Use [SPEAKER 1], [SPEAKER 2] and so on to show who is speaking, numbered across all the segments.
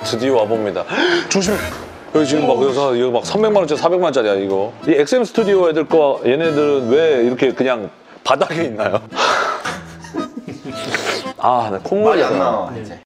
[SPEAKER 1] 드디어 와봅니다. 조심해. 여기 지금 막 그래서 이거 막 300만 원짜리 400만 원짜리야 이거. 이 XM 스튜디오 애들 거 얘네들은 왜 이렇게 그냥 바닥에 있나요? 아, 나 콧물이
[SPEAKER 2] 안 나와 이제.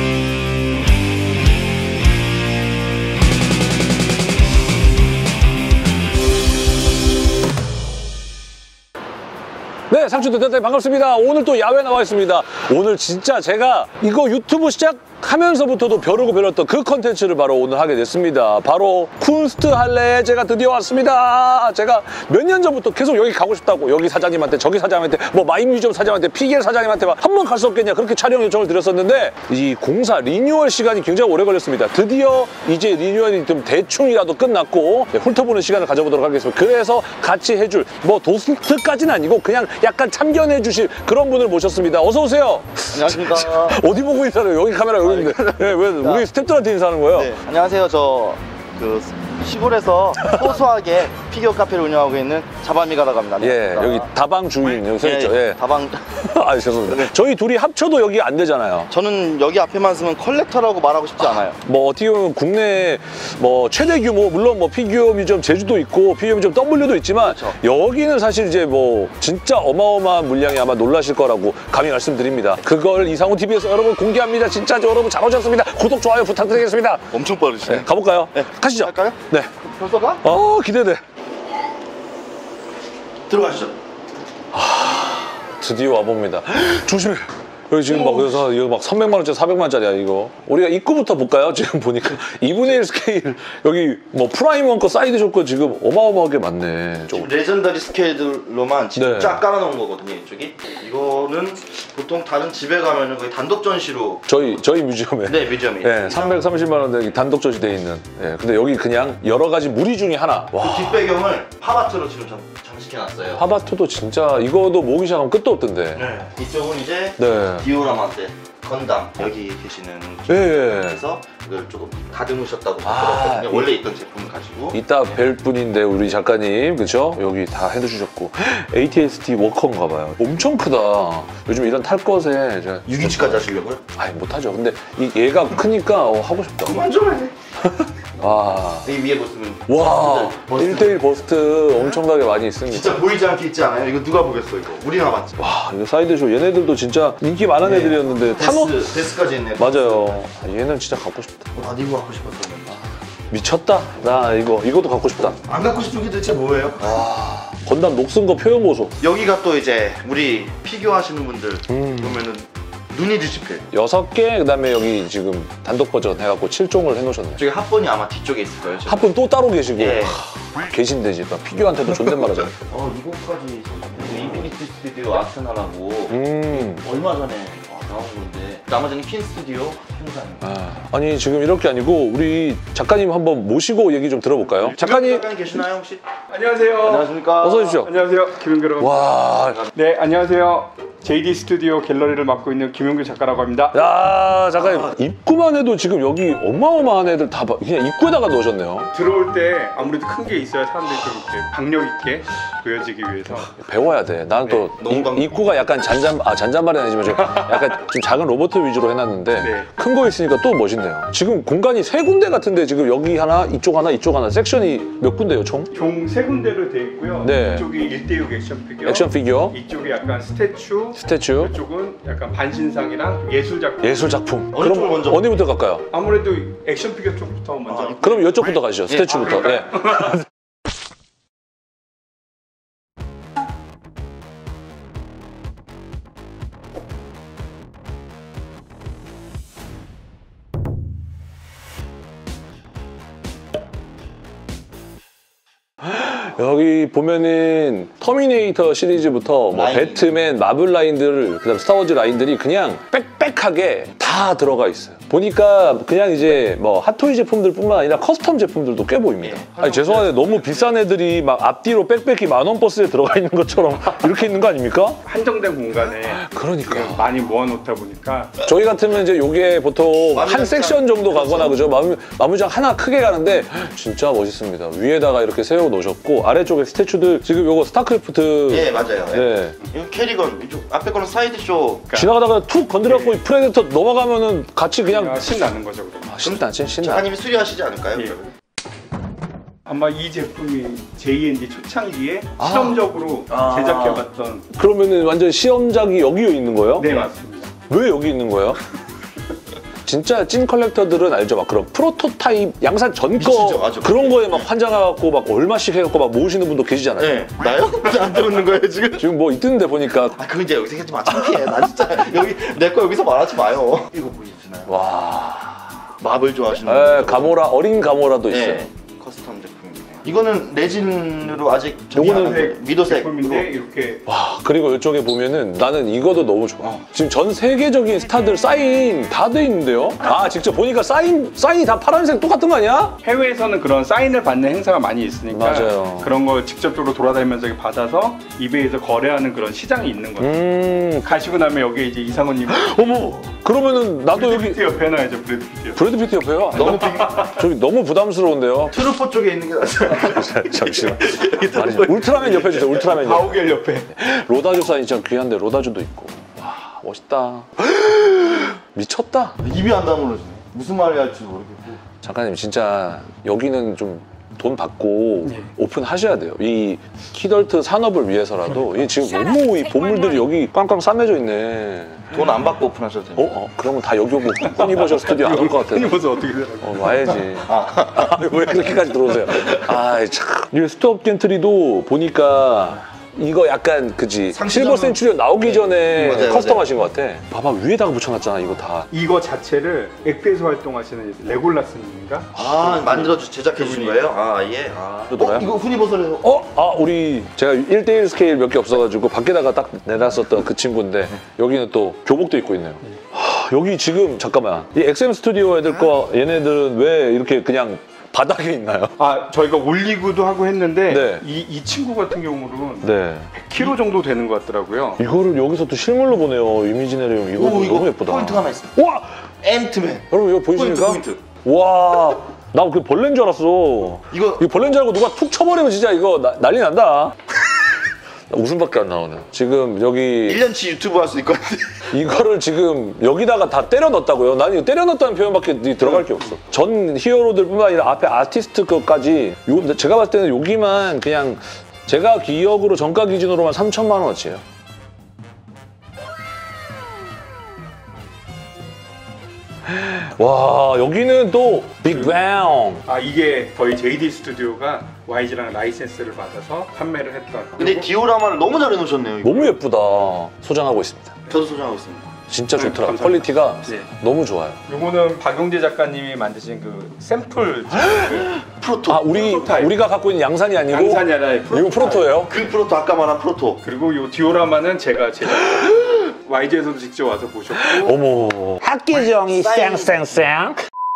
[SPEAKER 1] 네, 상추들 대단히 반갑습니다. 오늘 또 야외 나와 있습니다. 오늘 진짜 제가 이거 유튜브 시작하면서부터도 벼르고 벼렸던 그 컨텐츠를 바로 오늘 하게 됐습니다. 바로 쿤스트 할레에 제가 드디어 왔습니다. 제가 몇 년 전부터 계속 여기 가고 싶다고 여기 사장님한테 저기 사장님한테 뭐 마이뮤지엄 사장님한테 PGL 사장님한테 한 번 갈 수 없겠냐 그렇게 촬영 요청을 드렸었는데 이 공사 리뉴얼 시간이 굉장히 오래 걸렸습니다. 드디어 이제 리뉴얼이 좀 대충이라도 끝났고 훑어보는 시간을 가져보도록 하겠습니다. 그래서 같이 해줄 뭐 도스트까지는 아니고 그냥 약간 참견해 주실 그런 분을 모셨습니다. 어서 오세요.
[SPEAKER 2] 안녕하십니까.
[SPEAKER 1] 어디 보고 인사를 여기 카메라 여기 있는데 네, 왜 우리 스태프들한테 인사하는 거예요?
[SPEAKER 2] 네, 안녕하세요. 저 시골에서 소소하게 피규어 카페를 운영하고 있는 자밤이가라고 합니다.
[SPEAKER 1] 예, 여기 다방 주인 여기 써있죠. 예.
[SPEAKER 2] 다방.
[SPEAKER 1] 아, 죄송합니다.
[SPEAKER 2] 네.
[SPEAKER 1] 저희 둘이 합쳐도 여기 안 되잖아요.
[SPEAKER 2] 저는 여기 앞에만 쓰면 컬렉터라고 말하고 싶지 않아요.
[SPEAKER 1] 뭐 어떻게 보면 국내 뭐 최대 규모 물론 뭐 피규어 뮤지엄 제주도 있고 피규어 뮤지엄 W도 있지만
[SPEAKER 2] 그렇죠.
[SPEAKER 1] 여기는 사실 이제 뭐 진짜 어마어마한 물량이 아마 놀라실 거라고 감히 말씀드립니다. 그걸 이상훈 TV에서 여러분 공개합니다. 진짜 여러분 잘 오셨습니다. 구독 좋아요 부탁드리겠습니다.
[SPEAKER 2] 엄청 빠르시네.
[SPEAKER 1] 네, 가볼까요?
[SPEAKER 2] 네.
[SPEAKER 1] 가시죠.
[SPEAKER 2] 갈까요?
[SPEAKER 1] 네.
[SPEAKER 2] 벌써 가?
[SPEAKER 1] 기대돼.
[SPEAKER 2] 들어가시죠.
[SPEAKER 1] 드디어 와봅니다. 조심해. 여기 지금 막 그래서 이거 막 300만 원짜리 400만 원짜리야 이거. 우리가 입구부터 볼까요? 지금 보니까 2분의 1 스케일 여기 뭐 프라임 원거 사이드 쇼거 지금 어마어마하게 많네.
[SPEAKER 2] 지금 레전더리 스케일로만 진짜
[SPEAKER 1] 네.
[SPEAKER 2] 깔아놓은 거거든요. 이쪽이. 이거는 보통 다른 집에 가면은 거의 단독 전시로.
[SPEAKER 1] 저희 뮤지엄에.
[SPEAKER 2] 네, 뮤지엄이.
[SPEAKER 1] 네, 330만 원대 단독 전시돼 있는. 예, 근데 여기 그냥 여러 가지 무리 중에 하나. 와.
[SPEAKER 2] 그 뒷배경을 팝아트로 지금 장식해놨어요.
[SPEAKER 1] 팝아트도 진짜 이거도 모으기 시작하면 끝도 없던데.
[SPEAKER 2] 네. 이쪽은 이제
[SPEAKER 1] 네.
[SPEAKER 2] 디오라마 때 건담 여기 계시는
[SPEAKER 1] 예.
[SPEAKER 2] 분에서 이걸 조금 다듬으셨다고
[SPEAKER 1] 아,
[SPEAKER 2] 들었거든요. 원래 있던 제품을 가지고.
[SPEAKER 1] 이따 뵐 분인데 우리 작가님 그죠? 여기 다 해주셨고 ATST 워커인가 봐요. 엄청 크다. 요즘 이런 탈 것에 제가
[SPEAKER 2] 6인치까지 하시려고요?
[SPEAKER 1] 아니 못하죠. 근데 얘가 크니까 하고 싶다.
[SPEAKER 2] 그만 좀 해.
[SPEAKER 1] 와.
[SPEAKER 2] 이 위에 보시면
[SPEAKER 1] 와,
[SPEAKER 2] 버스들,
[SPEAKER 1] 1대1 버스트 엄청나게 많이 있습니다.
[SPEAKER 2] 진짜 보이지 않게 있지 않아요? 이거 누가 보겠어 이거? 우리나 봤지.
[SPEAKER 1] 와, 이거 사이드쇼 얘네들도 진짜 인기 많은 애들이었는데 타노?
[SPEAKER 2] 데스까지 있네.
[SPEAKER 1] 맞아요. 얘는 진짜 갖고 싶다.
[SPEAKER 2] 아, 이거 갖고 싶었었는데.
[SPEAKER 1] 미쳤다. 나 이것도 갖고 싶다.
[SPEAKER 2] 안 갖고 싶은 게 대체 뭐예요?
[SPEAKER 1] 건담 녹슨 거 표현 보소.
[SPEAKER 2] 여기가 또 이제 우리 피규어 하시는 분들 보면은 눈이 뒤집혀요.
[SPEAKER 1] 6개, 그다음에 여기 지금 단독 버전 해갖고 7종을 해놓으셨네.
[SPEAKER 2] 저기 합본이 아마 뒤쪽에 있을 거예요. 지금.
[SPEAKER 1] 합분 또 따로 계시고
[SPEAKER 2] 예.
[SPEAKER 1] 계신데 지금 피규어한테도 존댓말 하잖아요.
[SPEAKER 2] 이거까지 인피니티 스튜디오 아스나라고 얼마 전에 나온 건데 나머지는 퀸 스튜디오 행사입니다.
[SPEAKER 1] 아니 지금 이렇게 아니고 우리 작가님 한번 모시고 얘기 좀 들어볼까요? 작가님
[SPEAKER 2] 계시나요 혹시?
[SPEAKER 3] 안녕하세요.
[SPEAKER 2] 안녕하십니까?
[SPEAKER 1] 어서 오십시오.
[SPEAKER 3] 안녕하세요. 김용규라고.
[SPEAKER 1] 와,
[SPEAKER 3] 네, 안녕하세요. JD 스튜디오 갤러리를 맡고 있는 김용규 작가라고 합니다.
[SPEAKER 1] 야 작가님 입구만 해도 지금 여기 어마어마한 애들 다 그냥 입구에다가 넣으셨네요.
[SPEAKER 3] 들어올 때 아무래도 큰 게 있어야 사람들이 좀 이렇게 박력 있게 보여지기 위해서.
[SPEAKER 1] 배워야 돼. 나는 또
[SPEAKER 2] 너무
[SPEAKER 1] 입구가 약간 잔잔말이 아니지만 좀 약간 좀 작은 로봇 위주로 해놨는데
[SPEAKER 3] 네.
[SPEAKER 1] 큰 거 있으니까 또 멋있네요. 지금 공간이 3군데 같은데 지금 여기 하나, 이쪽 하나, 이쪽 하나 섹션이 몇 군데요 총?
[SPEAKER 3] 총 3군데로 되어 있고요.
[SPEAKER 1] 네.
[SPEAKER 3] 이쪽이 1대6 액션 피규어.
[SPEAKER 1] 액션 피규어,
[SPEAKER 3] 이쪽이 약간 스태츄.
[SPEAKER 1] 스태츄,
[SPEAKER 3] 이쪽은 약간 반신상이랑 예술 작품.
[SPEAKER 1] 예술 작품.
[SPEAKER 2] 어느 쪽을 먼저?
[SPEAKER 1] 어디부터 갈까요?
[SPEAKER 3] 아무래도 액션 피규어 쪽부터 먼저.
[SPEAKER 1] 그럼 이쪽부터 가시죠. 스태츄부터. 네. 여기 보면은 터미네이터 시리즈부터 뭐
[SPEAKER 2] 라인.
[SPEAKER 1] 배트맨, 마블 라인들, 그다음 스타워즈 라인들이 그냥 빽빽하게 다 들어가 있어요. 보니까 그냥 이제 뭐 핫토이 제품들뿐만 아니라 커스텀 제품들도 꽤 보입니다. 아니 죄송한데 너무 비싼 애들이 막 앞뒤로 빽빽히 만원 버스에 들어가 있는 것처럼 이렇게 있는 거 아닙니까?
[SPEAKER 3] 한정된 공간에
[SPEAKER 1] 그러니까
[SPEAKER 3] 지금 많이 모아놓다 보니까
[SPEAKER 1] 저희 같으면 이제 요게 보통 한 섹션 정도 가거나 그죠? 마무장 하나 크게 가는데 진짜 멋있습니다. 위에다가 이렇게 세워 놓으셨고 아래쪽에 스태츄들 지금 요거 스타크래프트
[SPEAKER 2] 예, 맞아요.
[SPEAKER 1] 네.
[SPEAKER 2] 이거 캐리건 이쪽 앞에 거는 사이드 쇼.
[SPEAKER 1] 지나가다가 툭 건드려갖고 프레데터 넘어가면은 같이 그냥
[SPEAKER 3] 신나는 거죠. 그러면.
[SPEAKER 1] 신나지 신나.
[SPEAKER 2] 작가님이 수리하시지 않을까요?
[SPEAKER 3] 예. 아마 이 제품이 JND 초창기에 실험적으로 제작해봤던.
[SPEAKER 1] 그러면은 완전 시험작이 여기에 있는 거예요?
[SPEAKER 3] 네, 맞습니다.
[SPEAKER 1] 왜 여기 있는 거예요? 진짜 찐 컬렉터들은 알죠. 막 그런 프로토타입 양산 전
[SPEAKER 2] 미치죠,
[SPEAKER 1] 거
[SPEAKER 2] 아주.
[SPEAKER 1] 그런 거에 막 환장해갖고 막 얼마씩 해갖고 막 모으시는 분도 계시잖아요.
[SPEAKER 2] 네. 나요? 안 들었는 거예요 지금?
[SPEAKER 1] 지금 뭐 있던데 보니까
[SPEAKER 2] 아 그거 이제 여기서 하지 마. 창피해. 나 진짜 여기 내 거 여기서 말하지 마요. 이거 보이시나요?
[SPEAKER 1] 와.
[SPEAKER 2] 마블 좋아하시는
[SPEAKER 1] 에,
[SPEAKER 2] 분들.
[SPEAKER 1] 가모라 어린 가모라도 있어요.
[SPEAKER 2] 네. 커스텀 제품이네요. 이거는 레진으로 아직
[SPEAKER 1] 요거는
[SPEAKER 2] 미도색
[SPEAKER 3] 제품인데 이렇게
[SPEAKER 1] 와, 그리고 이쪽에 보면은 나는 이거도 너무 좋아. 지금 전 세계적인 스타들 사인 다 돼 있는데요? 아, 직접 보니까 사인이 다 파란색 똑같은 거 아니야?
[SPEAKER 3] 해외에서는 그런 사인을 받는 행사가 많이 있으니까
[SPEAKER 1] 맞아요.
[SPEAKER 3] 그런 걸 직접적으로 돌아다니면서 받아서 이베이에서 거래하는 그런 시장이 있는 거예요. 가시고 나면 여기에 이제 이상호님
[SPEAKER 1] 어머, 그러면은 나도 여기
[SPEAKER 3] 브래드 피트 옆에 놔야죠. 브래드 피트 옆에.
[SPEAKER 1] 브래드 피트 옆에요? 너무 저기 너무 부담스러운데요?
[SPEAKER 2] 트루퍼 쪽에 있는 게 낫어요.
[SPEAKER 1] 잠시만. 아니, 울트라맨 옆에 주세요. 울트라맨 옆에.
[SPEAKER 3] 가오갤 옆에.
[SPEAKER 1] 로다주 사인 진짜 귀한데 로다주도 있고. 와, 멋있다. 미쳤다.
[SPEAKER 2] 입이 안 다물어지네. 무슨 말을 할지 모르겠고.
[SPEAKER 1] 작가님 진짜 여기는 좀 돈 받고 오픈하셔야 돼요. 이 키덜트 산업을 위해서라도 이 지금 너무 이 보물들이 여기 꽝꽝 싸매져 있네.
[SPEAKER 2] 돈 안 받고 오픈하셔도 돼요.
[SPEAKER 1] 그러면 다 여기 오고 허니버셜 스튜디오 안 올 것 같아.
[SPEAKER 3] 흔히버서 어떻게 되나?
[SPEAKER 1] 와야지. 왜 그렇게까지 들어오세요? 아, 참. 이 스톱 겐트리도 보니까 이거 약간 그지 실버 센츄리온 나오기 전에
[SPEAKER 2] 맞아요,
[SPEAKER 1] 커스텀하신 것 같아. 봐봐 위에다가 붙여놨잖아 이거 다.
[SPEAKER 3] 이거 자체를 엑스에서 활동하시는 레골라스님인가?
[SPEAKER 2] 아 만들어 제작해 주신 거예요? 아 예. 아.
[SPEAKER 1] 누구야?
[SPEAKER 2] 이거 후니버설에서.
[SPEAKER 1] 우리 제가 1대1 스케일 몇 개 없어가지고 밖에다가 딱 내놨었던 그 친구인데 여기는 또 교복도 입고 있네요. 여기 지금 잠깐만 이 XM 스튜디오 애들 거 얘네들은 왜 이렇게 그냥 바닥에 있나요?
[SPEAKER 3] 아 저희가 올리고도 하고 했는데
[SPEAKER 1] 네.
[SPEAKER 3] 이 친구 같은 경우는
[SPEAKER 1] 네.
[SPEAKER 3] 100kg 정도 되는 것 같더라고요.
[SPEAKER 1] 이거를 여기서 또 실물로 보네요. 이미지 내리움 이거
[SPEAKER 2] 오 이거
[SPEAKER 1] 너무 예쁘다.
[SPEAKER 2] 포인트가 하나 있습니다.
[SPEAKER 1] 와!
[SPEAKER 2] 앤트맨.
[SPEAKER 1] 여러분 이거 보이십니까?
[SPEAKER 2] 포인트.
[SPEAKER 1] 와, 나 그 벌레인 줄 알았어.
[SPEAKER 2] 이거
[SPEAKER 1] 벌레인 줄 알고 누가 툭 쳐버리면 진짜 이거 난리 난다. 웃음밖에 안 나오네. 지금 여기
[SPEAKER 2] 1년치 유튜브 할 수 있거든요.
[SPEAKER 1] 이거를 지금 여기다가 다 때려 넣었다고요? 난 이거 때려 넣었다는 표현밖에 들어갈 게 없어. 전 히어로들뿐만 아니라 앞에 아티스트 것까지 요 제가 봤을 때는 여기만 그냥 제가 기억으로 정가 기준으로만 3천만 원어치예요. 와, 여기는 또 빅뱅.
[SPEAKER 3] 아 이게 저희 JD 스튜디오가 YG랑 라이센스를 받아서 판매를 했던.
[SPEAKER 2] 근데 디오라마를 너무 잘 해놓으셨네요. 이거.
[SPEAKER 1] 너무 예쁘다. 소장하고 있습니다.
[SPEAKER 2] 저도 소장하고 있습니다.
[SPEAKER 1] 진짜
[SPEAKER 3] 네,
[SPEAKER 1] 좋더라.
[SPEAKER 3] 감사합니다.
[SPEAKER 1] 퀄리티가
[SPEAKER 3] 네.
[SPEAKER 1] 너무 좋아요.
[SPEAKER 3] 요거는 박용재 작가님이 만드신 그 샘플
[SPEAKER 2] 프로토.
[SPEAKER 3] 프로토타입.
[SPEAKER 1] 우리가 갖고 있는 양산이 아니고
[SPEAKER 3] 양산이 아니라
[SPEAKER 1] 이거 프로토예요?
[SPEAKER 2] 그 프로토 아까 말한 프로토.
[SPEAKER 3] 그리고 요 디오라마는 제가 제작. YG에서도 직접 와서 보셨고.
[SPEAKER 1] 어머. 학기정이 쌩쌩쌩.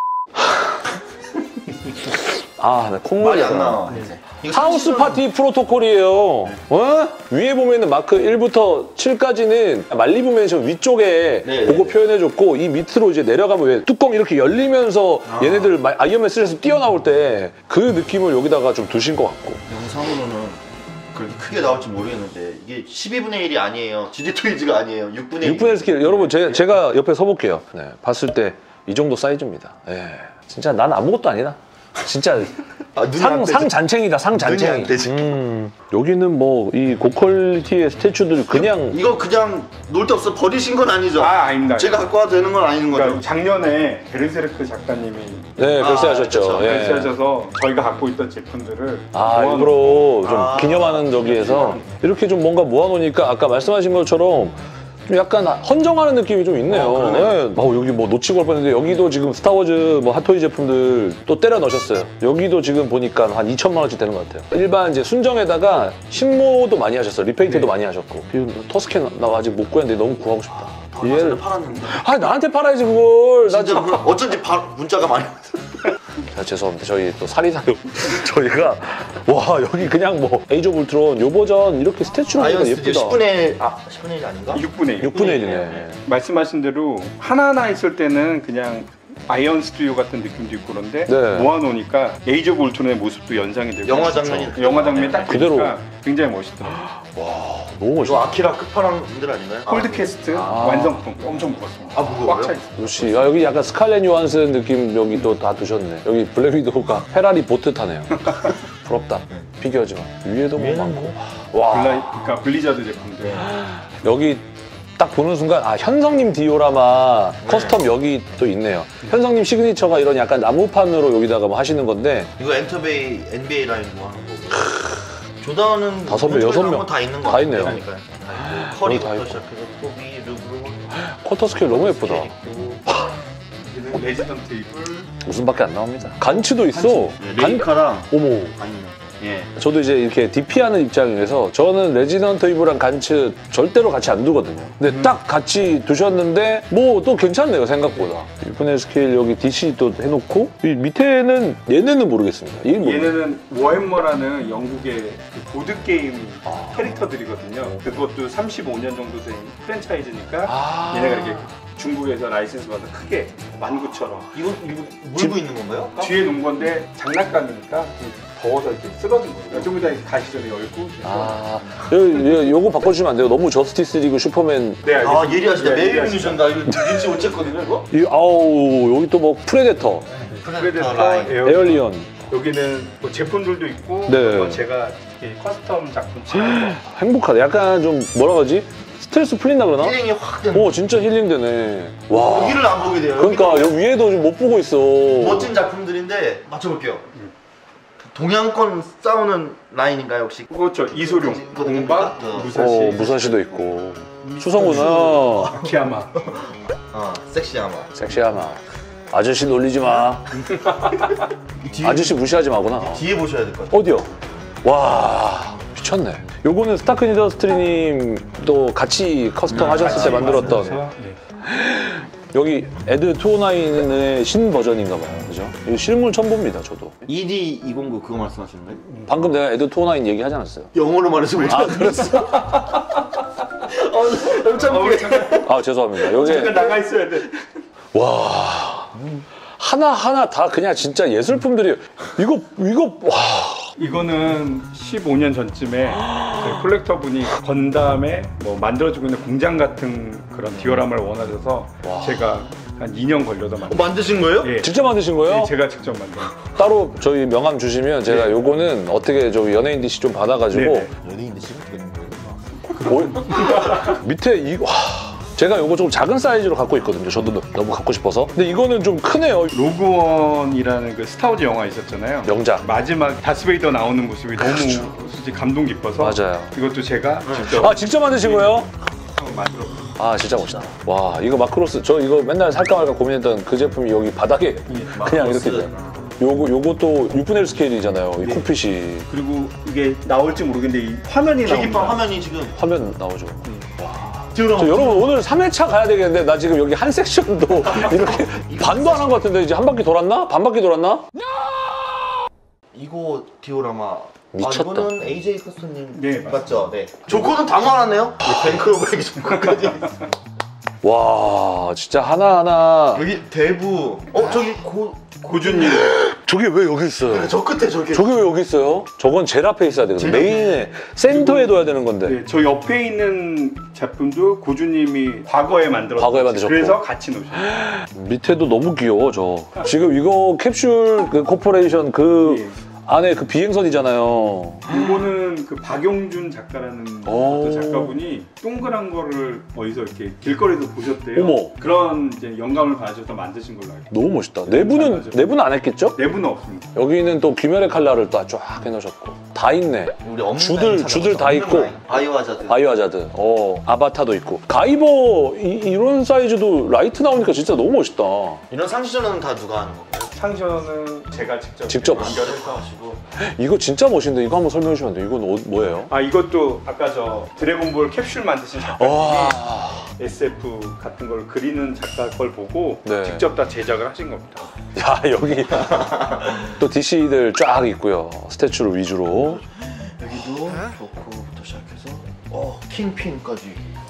[SPEAKER 1] 아, 나 콧물이
[SPEAKER 2] 말이 안 나와. 이거
[SPEAKER 1] 하우스
[SPEAKER 2] 사실은-
[SPEAKER 1] 파티 프로토콜이에요. 어? 위에 보면은 마크 1부터 7까지는 말리브 맨션 위쪽에
[SPEAKER 2] 네,
[SPEAKER 1] 그거
[SPEAKER 2] 네.
[SPEAKER 1] 표현해줬고 이 밑으로 이제 내려가면 왜 뚜껑 이렇게 열리면서 얘네들 아이언맨 3에서 뛰어나올 때 그 느낌을 여기다가 좀 두신 것 같고.
[SPEAKER 2] 영상으로는 그렇게 크게 나올지 모르겠는데 이게 12분의 1이 아니에요. GD 토이즈가 아니에요. 6분의 1.
[SPEAKER 1] 6분의 1 스케일. 여러분 제가 옆에 서볼게요. 네, 봤을 때 이 정도 사이즈입니다. 예. 진짜 난 아무것도 아니다. 진짜
[SPEAKER 2] 눈이 안 떼지.
[SPEAKER 1] 상잔챙이다. 상잔챙이.
[SPEAKER 2] 눈이 안 떼지.
[SPEAKER 1] 여기는 뭐 이 고퀄리티의 스태츄들 그냥
[SPEAKER 2] 이거 그냥 놀 데 없어 버리신 건 아니죠?
[SPEAKER 3] 아 아닙니다.
[SPEAKER 2] 제가 갖고 와도 되는 건 아닌 거죠?
[SPEAKER 3] 그러니까 작년에 베르세르크 작가님이
[SPEAKER 1] 네, 별세하셨죠.
[SPEAKER 2] 그렇죠.
[SPEAKER 1] 예.
[SPEAKER 3] 베르세하셔서 저희가 갖고 있던 제품들을
[SPEAKER 1] 일부러 좀
[SPEAKER 2] 아.
[SPEAKER 1] 기념하는 저기에서 이렇게 좀 뭔가 모아놓으니까 아까 말씀하신 것처럼 좀 약간 헌정하는 느낌이 좀 있네요.
[SPEAKER 2] 그러네요.
[SPEAKER 1] 여기 뭐 놓치고 갈 뻔했는데 여기도 지금 스타워즈 뭐 핫토이 제품들 또 때려 넣으셨어요. 여기도 지금 보니까 한 2천만 원씩 되는 것 같아요. 일반 이제 순정에다가 신모도 많이 하셨어요. 리페인트도
[SPEAKER 3] 네.
[SPEAKER 1] 많이 하셨고. 지금 터스캔 나 아직 못 구했는데 너무 구하고 싶다.
[SPEAKER 2] 얘를 팔았는데.
[SPEAKER 1] 나한테 팔아야지 그걸. 나
[SPEAKER 2] 진짜 어쩐지 문자가 많이 왔어요.
[SPEAKER 1] 죄송합니다. 저희 또 사리사욕 저희가 와 여기 그냥 뭐 에이즈 오브 울트론 요 버전 이렇게 스태츄로
[SPEAKER 2] 아이언
[SPEAKER 1] 보니까
[SPEAKER 2] 스튜디오
[SPEAKER 1] 예쁘다.
[SPEAKER 2] 10분의 1, 10분의 1 아닌가?
[SPEAKER 3] 6분의 1.
[SPEAKER 1] 6분의 1이네.
[SPEAKER 3] 말씀하신 대로 하나하나 있을 때는 그냥 아이언 스튜디오 같은 느낌도 있고 그런데
[SPEAKER 1] 네.
[SPEAKER 3] 모아놓으니까 에이지 오브 울트론의 모습도 연상이 되고
[SPEAKER 2] 영화 장면이
[SPEAKER 3] 영화 장면이 딱
[SPEAKER 1] 그대로.
[SPEAKER 3] 그대로 굉장히 멋있더라고요.
[SPEAKER 1] 와 너무
[SPEAKER 2] 이거
[SPEAKER 1] 멋있다.
[SPEAKER 2] 아키라 끝판왕들 아닌가요?
[SPEAKER 3] 폴드캐스트 완성품 엄청 무겁습니다.
[SPEAKER 2] 아, 무거워요?
[SPEAKER 3] 꽉 차 있어요.
[SPEAKER 1] 역시 여기 약간 스칼렛 요한슨 느낌 여기 또 다 두셨네. 여기 블랙 위도우가 페라리 보트 타네요. 부럽다. 피규어지만 위에도 뭐 많고. 와
[SPEAKER 3] 그러니까 블리자드 제품들.
[SPEAKER 1] 여기 딱 보는 순간 아 현성님 디오라마 커스텀 여기 또 있네요. 현성님 시그니처가 이런 약간 나무판으로 여기다가 뭐 하시는 건데
[SPEAKER 2] 이거 엔터베이 NBA 라인도 하는 거고. 조던은
[SPEAKER 1] 5명, 6명
[SPEAKER 2] 다 있는 거
[SPEAKER 1] 다 있네요.
[SPEAKER 2] 그러니까요. 커리부터
[SPEAKER 1] 다 있고.
[SPEAKER 2] 시작해서 토비, 르브론,
[SPEAKER 1] 쿼터 스케일 너무 예쁘다.
[SPEAKER 3] 여기는 레지던트 이블.
[SPEAKER 1] 웃음밖에 안 나옵니다. 간츠도 있어.
[SPEAKER 2] 레이카랑
[SPEAKER 1] 어머.
[SPEAKER 2] 아니면 예.
[SPEAKER 1] 저도 이제 이렇게 DP하는 입장에서 저는 레지던트 이브랑 간츠 절대로 같이 안 두거든요. 근데 딱 같이 두셨는데 뭐 또 괜찮네요 생각보다. 6분의 스케일 여기 DC 또 해놓고 이 밑에는 얘네는 모르겠습니다. 얘는 모르겠어요.
[SPEAKER 3] 얘네는 워햄머라는 영국의 그 보드게임 캐릭터들이거든요. 그것도 35년 정도 된 프랜차이즈니까 얘네가 이렇게 중국에서 라이센스 받아 크게 만구처럼
[SPEAKER 2] 이거 물고 있는 건가요?
[SPEAKER 3] 뒤에 놓은 건데 장난감이니까 더워서 이렇게 쓰러진 거예요. 좀 이따 가시 전에 열고.
[SPEAKER 1] 아, 요거 바꿔주시면 안 돼요? 너무 저스티스 리그 슈퍼맨.
[SPEAKER 3] 네, 알겠습니다.
[SPEAKER 2] 아 예리하시다.
[SPEAKER 3] 네,
[SPEAKER 2] 매일
[SPEAKER 3] 예리하시다.
[SPEAKER 2] 미션 나 이거 눈치 못 챘거든요 이거.
[SPEAKER 1] 아우 여기 또 뭐 프레데터,
[SPEAKER 3] 프레데터,
[SPEAKER 2] 라인.
[SPEAKER 1] 에얼리언.
[SPEAKER 3] 여기는 뭐 제품들도 있고
[SPEAKER 1] 네.
[SPEAKER 3] 뭐 제가 이렇게 커스텀 작품 찍은 거.
[SPEAKER 1] 행복하다. 약간 좀 뭐라 그러지? 스트레스 풀린다 그러나?
[SPEAKER 2] 힐링이 확 되는.
[SPEAKER 1] 오 진짜 힐링되네. 와.
[SPEAKER 2] 여기를 안 보게 돼요.
[SPEAKER 1] 그러니까 여기 위에도 좀 못 보고 있어.
[SPEAKER 2] 멋진 작품들인데 맞춰볼게요. 동양권 싸우는 라인인가요 혹시?
[SPEAKER 3] 그렇죠. 이소룡, 공박,
[SPEAKER 2] 어.
[SPEAKER 3] 무사시,
[SPEAKER 1] 무사시도 있고. 수성구나.
[SPEAKER 3] 아키야마.
[SPEAKER 2] 섹시하마.
[SPEAKER 1] 섹시하마. 아저씨 놀리지 마. 아저씨 무시하지 마구나.
[SPEAKER 2] 뒤에 보셔야 될 것 같아요.
[SPEAKER 1] 어디요? 와 미쳤네. 요거는 스타크 인더스트리님도 같이 커스텀 하셨을 때 만들었던
[SPEAKER 3] 네.
[SPEAKER 1] 여기 에드 209의 신 버전인가 봐요. 그죠? 이 실물 처음 봅니다, 저도.
[SPEAKER 2] ED209 그거 말씀하시는 거예요?
[SPEAKER 1] 방금 내가 에드 209 얘기하지 않았어요?
[SPEAKER 2] 영어로 말해서 왜
[SPEAKER 1] 아, 그랬어?
[SPEAKER 2] 엄청 웃기네.
[SPEAKER 1] 아, 죄송합니다. 요게
[SPEAKER 3] 잠깐 나가 있어야 돼.
[SPEAKER 1] 와. 하나하나 다 그냥 진짜 예술품들이에요. 이거 와.
[SPEAKER 3] 이거는 15년 전쯤에 저희 콜렉터 분이 건담에 뭐 만들어지고 있는 공장 같은 그런 디오라마를 원하셔서 제가 한 2년 걸려서
[SPEAKER 2] 만드신 거예요?
[SPEAKER 3] 예.
[SPEAKER 1] 직접 만드신 거예요?
[SPEAKER 3] 예, 제가 직접 만든.
[SPEAKER 1] 따로 저희 명함 주시면 제가 요거는 어떻게 저 연예인 DC 좀 받아가지고
[SPEAKER 3] 네네.
[SPEAKER 2] 연예인데 지금 되는 거예요?
[SPEAKER 1] 밑에 와. 제가 요거 좀 작은 사이즈로 갖고 있거든요. 저도 너무 갖고 싶어서. 근데 이거는 좀 크네요.
[SPEAKER 3] 로그원이라는 그 스타워즈 영화 있었잖아요.
[SPEAKER 1] 명작.
[SPEAKER 3] 마지막 다스베이더 나오는 모습이 너무 솔직히 감동 깊어서
[SPEAKER 1] 맞아요.
[SPEAKER 3] 이것도 제가 직접
[SPEAKER 1] 아 직접 만드신 거예요?
[SPEAKER 3] 만들었어요.
[SPEAKER 1] 아 진짜 멋있다. 와 이거 마크로스 저 이거 맨날 살까 말까 고민했던 그 제품이 여기 바닥에 그냥 이렇게 돼요. 요것도 6분의 1 스케일이잖아요. 이 콕핏이
[SPEAKER 3] 그리고 이게 나올지 모르겠는데 이 화면이
[SPEAKER 2] 계기판
[SPEAKER 3] 나옵니다.
[SPEAKER 2] 화면이 지금
[SPEAKER 1] 화면 나오죠.
[SPEAKER 2] 디오라마.
[SPEAKER 1] 저 여러분 오늘 3회차 가야 되겠는데 나 지금 여기 한 섹션도 이렇게 반도 안 한 것 같은데 이제 한 바퀴 돌았나? 반 바퀴 돌았나?
[SPEAKER 2] 이거 디오라마.
[SPEAKER 1] 미쳤다.
[SPEAKER 2] 이거는 AJ 커스터님
[SPEAKER 3] 네,
[SPEAKER 2] 맞죠? 네. 조커는 다 모아놨네요. 뱅크로브에게 조커까지.
[SPEAKER 1] 와 진짜 하나하나
[SPEAKER 2] 여기 대부. 저기
[SPEAKER 3] 고준님
[SPEAKER 1] 저게 왜 여기 있어요?
[SPEAKER 2] 저 끝에 저기.
[SPEAKER 1] 저게 왜 여기 있어요? 저건 제일 앞에 있어야 되거든.
[SPEAKER 2] 제일
[SPEAKER 1] 메인에 센터에 둬야 되는 건데.
[SPEAKER 3] 네, 저 옆에 있는 제품도 고준님이 과거에 만들었어요.
[SPEAKER 1] 과거에 만드셨고.
[SPEAKER 3] 그래서 같이 놓으셨어요.
[SPEAKER 1] 밑에도 너무 귀여워 저. 지금 이거 캡슐 그 코퍼레이션 그
[SPEAKER 3] 예.
[SPEAKER 1] 안에 그 비행선이잖아요.
[SPEAKER 3] 이거는 그 박용준 작가라는
[SPEAKER 1] 오.
[SPEAKER 3] 어떤 작가분이 동그란 거를 어디서 이렇게 길거리에서 보셨대요.
[SPEAKER 1] 어머.
[SPEAKER 3] 그런 이제 영감을 받으셔서 만드신 걸로 알고.
[SPEAKER 1] 너무 멋있다. 내부는 안 했겠죠?
[SPEAKER 3] 내부는 없습니다.
[SPEAKER 1] 여기는 또 귀멸의 칼날을 또 쫙 해놓으셨고 다 있네.
[SPEAKER 2] 우리 없는
[SPEAKER 1] 주들
[SPEAKER 2] 라인
[SPEAKER 1] 다
[SPEAKER 2] 찾아봤어.
[SPEAKER 1] 있고.
[SPEAKER 2] 없는 라인. 바이오하자드.
[SPEAKER 1] 바이오하자드, 아바타도 있고. 가이버 이런 사이즈도 라이트 나오니까 진짜 너무 멋있다.
[SPEAKER 2] 이런 상시전은 다 누가 하는 건가요?
[SPEAKER 3] 상션은 제가
[SPEAKER 1] 직접
[SPEAKER 2] 연결해서 하시고.
[SPEAKER 1] 이거 진짜 멋있는데 이거 한번 설명해 주시면 안 돼요? 이건 뭐예요?
[SPEAKER 3] 아 이것도 아까 저 드래곤볼 캡슐 만드신 작가님이
[SPEAKER 1] 와.
[SPEAKER 3] SF 같은 걸 그리는 작가 걸 보고
[SPEAKER 1] 네.
[SPEAKER 3] 직접 다 제작을 하신 겁니다.
[SPEAKER 1] 야 여기 또 DC들 쫙 있고요. 스태츄를 위주로.
[SPEAKER 2] 여기도 조커부터 시작해서 킹핀까지.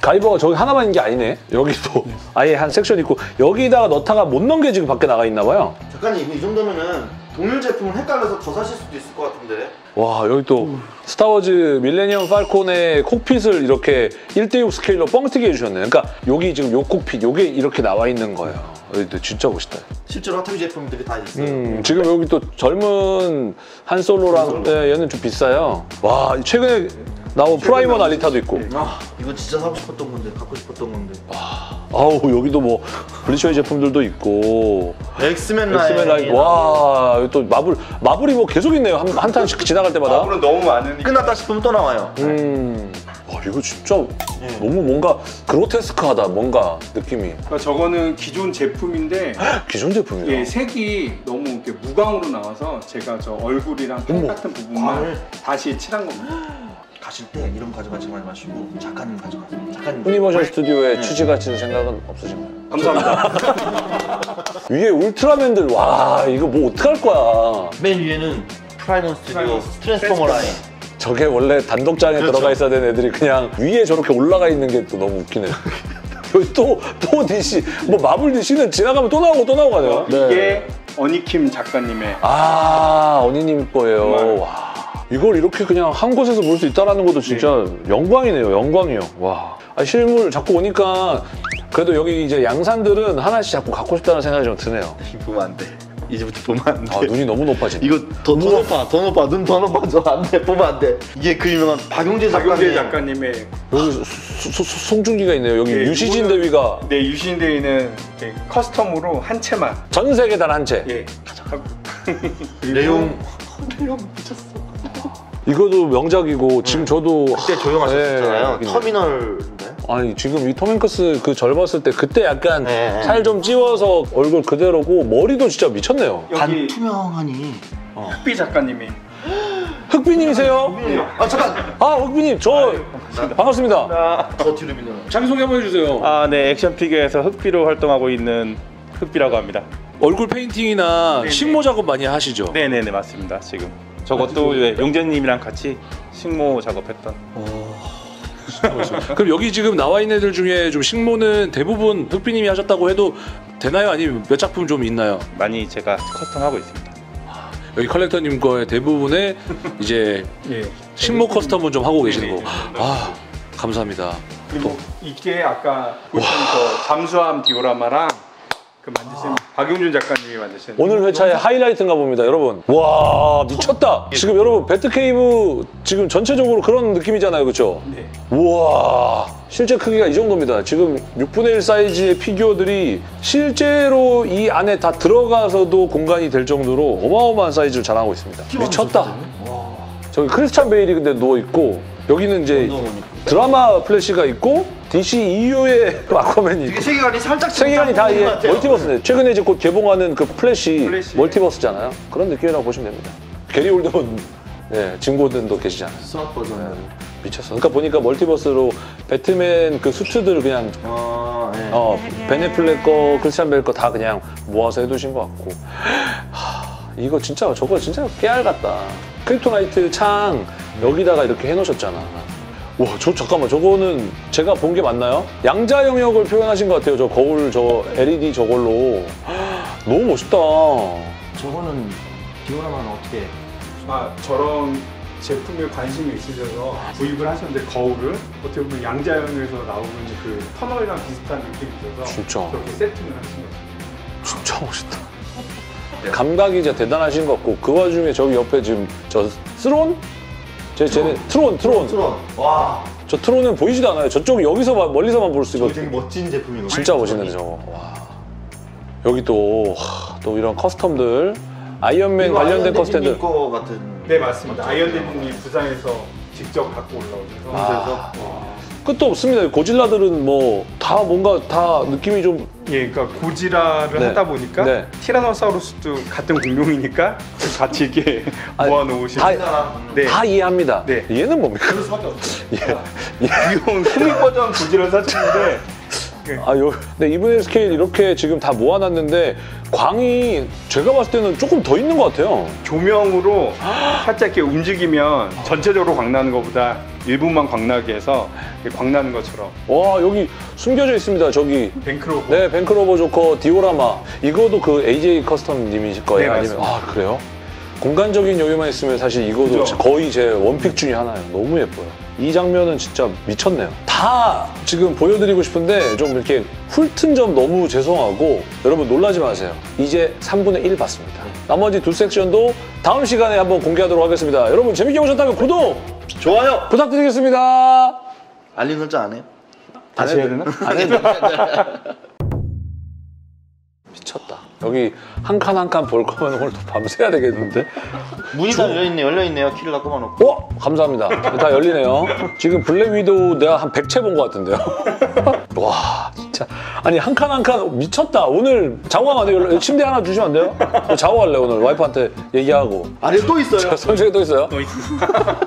[SPEAKER 1] 가이버가 저기 하나만 있는 게 아니네. 여기도 아예 한 섹션 있고 여기다가 넣다가 못 넣은 게 지금 밖에 나가 있나 봐요.
[SPEAKER 2] 작가님 이 정도면은 동일 제품을 헷갈려서 더 사실 수도 있을 것 같은데.
[SPEAKER 1] 와 여기 또 스타워즈 밀레니엄 팔콘의 콕핏을 이렇게 1:6 스케일로 뻥튀기 해주셨네. 그러니까 여기 지금 요 콕핏 요게 이렇게 나와 있는 거예요. 여기 진짜 멋있다.
[SPEAKER 2] 실제로 핫토이 제품들이 다 있어요.
[SPEAKER 1] 지금 여기 또 젊은 한솔로랑 얘는 좀 비싸요. 와 최근에 나온 프라이머 날리타도 있고.
[SPEAKER 2] 아 이거 진짜 사고 싶었던 건데 갖고 싶었던 건데.
[SPEAKER 1] 아우 여기도 뭐 블리처의 제품들도 있고.
[SPEAKER 2] 엑스맨
[SPEAKER 1] 라인. 와 여기 또 마블이 뭐 계속 있네요. 한 탄씩 지나갈 때마다.
[SPEAKER 3] 마블은 너무 많으니까.
[SPEAKER 2] 끝났다 싶으면 또 나와요.
[SPEAKER 1] 와 이거 진짜 너무 뭔가 그로테스크하다 뭔가 느낌이.
[SPEAKER 3] 그러니까 저거는 기존 제품인데
[SPEAKER 1] 기존 제품이야.
[SPEAKER 3] 예, 색이 너무 이렇게 무광으로 나와서 제가 저 얼굴이랑 펜 같은 부분만
[SPEAKER 2] 광을?
[SPEAKER 3] 다시 칠한 겁니다.
[SPEAKER 2] 가실 때 이런 거 가져가지 마시고 작가님 가져가세요. 작가님.
[SPEAKER 1] 유니버셜 스튜디오에 취지 가치는 생각은 없으신가요?
[SPEAKER 3] 감사합니다.
[SPEAKER 1] 위에 울트라맨들 와 이거 뭐 어떡할 거야.
[SPEAKER 2] 맨 위에는 프라이머 스튜디오 트랜스포머 라인.
[SPEAKER 1] 저게 원래 단독장에
[SPEAKER 2] 그렇죠.
[SPEAKER 1] 들어가 있어야 되는 애들이 그냥 위에 저렇게 올라가 있는 게 또 너무 웃기네. 여기 또 DC 뭐 마블 DC는 지나가면 또 나오고 가네요.
[SPEAKER 3] 이게 어니킴 작가님의
[SPEAKER 1] 언니님 거예요. 와, 이걸 이렇게 그냥 한 곳에서 볼 수 있다는 것도 진짜 영광이네요. 영광이요. 와, 실물 자꾸 오니까 그래도 여기 이제 양산들은 하나씩 자꾸 갖고 싶다는 생각이 좀 드네요.
[SPEAKER 2] 보면 안 돼. 이제부터 보면 안 돼.
[SPEAKER 1] 눈이 너무 높아지네.
[SPEAKER 2] 이거 더 높아, 눈 더 높아져. 안 돼, 보면 안 돼. 이게 그 유명한 박용재
[SPEAKER 3] 작가님의
[SPEAKER 1] 여기 송중기가 있네요. 여기
[SPEAKER 3] 네,
[SPEAKER 1] 유시진
[SPEAKER 3] 이거는-
[SPEAKER 1] 대위가
[SPEAKER 3] 네, 유신 대위는 이렇게 커스텀으로 한 채만.
[SPEAKER 1] 전 세계 단 한 채.
[SPEAKER 3] 예.
[SPEAKER 2] 내용
[SPEAKER 1] 미쳤어. 이거도 명작이고 지금 저도
[SPEAKER 2] 그때 조용하셨잖아요.
[SPEAKER 1] 네,
[SPEAKER 2] 터미널인데.
[SPEAKER 1] 아니 지금 이 톰 행크스 그 젊었을 때 그때 약간
[SPEAKER 2] 네.
[SPEAKER 1] 살 좀 찌워서 얼굴 그대로고 머리도 진짜 미쳤네요.
[SPEAKER 3] 여기
[SPEAKER 2] 반투명하니.
[SPEAKER 3] 흑비 작가님이
[SPEAKER 1] 흑비님이세요?
[SPEAKER 2] 아 잠깐.
[SPEAKER 1] 흑비님 저 반갑습니다.
[SPEAKER 2] 더 뒤로 밀려.
[SPEAKER 1] 자기소개 한번 해주세요.
[SPEAKER 4] 네, 액션 피규어에서 흑비로 활동하고 있는 흑비라고 합니다.
[SPEAKER 1] 얼굴 페인팅이나
[SPEAKER 4] 네네.
[SPEAKER 1] 식모 작업 많이 하시죠?
[SPEAKER 4] 네네네, 맞습니다. 지금 저것도 용재님이랑 같이 식모 작업했던.
[SPEAKER 1] 그럼 여기 지금 나와 있는 애들 중에 좀 식모는 대부분 흑비님이 하셨다고 해도 되나요? 아니면 몇 작품 좀 있나요?
[SPEAKER 4] 많이 제가 커스텀하고 있습니다.
[SPEAKER 1] 여기 컬렉터님 거의 대부분의 이제
[SPEAKER 3] 예.
[SPEAKER 1] 식모 커스텀은 좀 하고 계시는
[SPEAKER 3] 네네.
[SPEAKER 1] 거. 아 감사합니다.
[SPEAKER 3] 그리고 이게 아까 보신 저 잠수함 디오라마랑 그 만드신 박용준 작가님이 만드신
[SPEAKER 1] 오늘 회차의 하이라이트인가 봅니다, 여러분. 와 미쳤다. 지금 여러분 배트케이브 지금 전체적으로 그런 느낌이잖아요, 그렇죠?
[SPEAKER 3] 네.
[SPEAKER 1] 우와 실제 크기가 이 정도입니다. 지금 6분의 1 사이즈의 피규어들이 실제로 이 안에 다 들어가서도 공간이 될 정도로 어마어마한 사이즈를 자랑하고 있습니다. 미쳤다. 저기 크리스찬 베일이 근데 누워있고 여기는 이제 드라마 플래시가 있고 DC EU의 아쿠아맨이 있고
[SPEAKER 2] 세계관이 살짝
[SPEAKER 1] 세계관이 다 이게 멀티버스네. 최근에 이제 곧 개봉하는 그 플래시
[SPEAKER 3] 플래시.
[SPEAKER 1] 멀티버스잖아요. 그런 느낌이라고 보시면 됩니다. 게리 올드먼 짐 고든도 계시잖아요.
[SPEAKER 2] 수학 버전.
[SPEAKER 1] 미쳤어. 그러니까 보니까 멀티버스로 배트맨 그 수트들을 그냥 벤 애플렉 거, 크리스찬 베일 거 다 그냥 모아서 해두신 것 같고. 이거 진짜 저거 진짜 깨알 같다. 크립토나이트 창 여기다가 이렇게 해놓으셨잖아. 와, 잠깐만 저거는 제가 본 게 맞나요? 양자 영역을 표현하신 것 같아요. 저 거울 저 LED 저걸로. 너무 멋있다.
[SPEAKER 2] 저거는 디오라마는 어떻게?
[SPEAKER 3] 저런 제품에 관심이 있으셔서 구입을 하셨는데 거울을 어떻게 보면 양자형에서 나오는 그 터널이랑 비슷한 느낌이 있어서
[SPEAKER 1] 진짜.
[SPEAKER 3] 그렇게 세팅을 하신 거예요.
[SPEAKER 1] 진짜 멋있다. 감각이 진짜 대단하신 것 같고 그 와중에 저기 옆에 지금 저 스론? 쟤는 트론.
[SPEAKER 2] 와.
[SPEAKER 1] 저 트론은 보이지도 않아요. 저쪽 여기서 멀리서만 볼 수
[SPEAKER 2] 이거
[SPEAKER 1] 있거든요.
[SPEAKER 2] 되게 멋진 제품이거든요.
[SPEAKER 1] 진짜 멋있는데 저거. 와. 여기 또 이런 커스텀들 아이언맨 관련된 커스텀들.
[SPEAKER 2] 거 같은.
[SPEAKER 3] 네, 맞습니다. 아이언맨이 부산에서 직접 갖고 올라오셔서
[SPEAKER 1] 끝도 없습니다. 고질라들은 뭐 다 뭔가 다 느낌이 좀
[SPEAKER 3] 예, 그러니까 고지라를
[SPEAKER 1] 네.
[SPEAKER 3] 하다 보니까
[SPEAKER 1] 네.
[SPEAKER 3] 티라노사우루스도 같은 공룡이니까 같이 이렇게
[SPEAKER 1] 아니,
[SPEAKER 3] 모아놓으신
[SPEAKER 1] 다
[SPEAKER 3] 네.
[SPEAKER 1] 이해합니다.
[SPEAKER 3] 네.
[SPEAKER 1] 얘는 뭡니까?
[SPEAKER 3] 귀여운 코믹 버전 고지를 사셨는데
[SPEAKER 1] 근데 이분의 스케일 이렇게 지금 다 모아놨는데 광이 제가 봤을 때는 조금 더 있는 것 같아요.
[SPEAKER 3] 조명으로 살짝 이렇게 움직이면 전체적으로 광나는 것보다 1분만 광나게 해서 광나는 것처럼.
[SPEAKER 1] 와, 여기 숨겨져 있습니다. 저기.
[SPEAKER 3] 뱅크로버.
[SPEAKER 1] 네, 뱅크로버 조커 디오라마. 이거도 그 AJ 커스텀님이실 거예요?
[SPEAKER 3] 네,
[SPEAKER 1] 아니면
[SPEAKER 3] 맞습니다.
[SPEAKER 1] 그래요? 공간적인 여유만 있으면 사실 이거도
[SPEAKER 3] 그죠?
[SPEAKER 1] 거의 제 원픽 중에 하나예요. 너무 예뻐요. 이 장면은 진짜 미쳤네요. 다 지금 보여드리고 싶은데 좀 이렇게 훑은 점 너무 죄송하고 여러분 놀라지 마세요. 이제 3분의 1 봤습니다. 나머지 두 섹션도 다음 시간에 한번 공개하도록 하겠습니다. 여러분 재밌게 보셨다면 구독
[SPEAKER 2] 좋아요.
[SPEAKER 1] 부탁드리겠습니다.
[SPEAKER 2] 알림 설정 안 해요?
[SPEAKER 3] 다시 해야 되나?
[SPEAKER 1] 안 해도 미쳤다. 여기 한 칸 한 칸 볼 거면 오늘 또 밤새야 되겠는데?
[SPEAKER 2] 문이 다 열려있네요. 키를 다 꼽아놓고.
[SPEAKER 1] 어? 감사합니다. 다 열리네요. 지금 블랙 위도우 내가 한 100채 본 것 같은데요. 와, 진짜. 아니, 한 칸 한 칸 미쳤다. 오늘 작업하면 안 돼요? 침대 하나 주시면 안 돼요? 저 작업할래, 오늘. 와이프한테 얘기하고.
[SPEAKER 2] 아래 또 있어요.
[SPEAKER 1] 선생님 또 있어요?
[SPEAKER 3] 또 있습니다.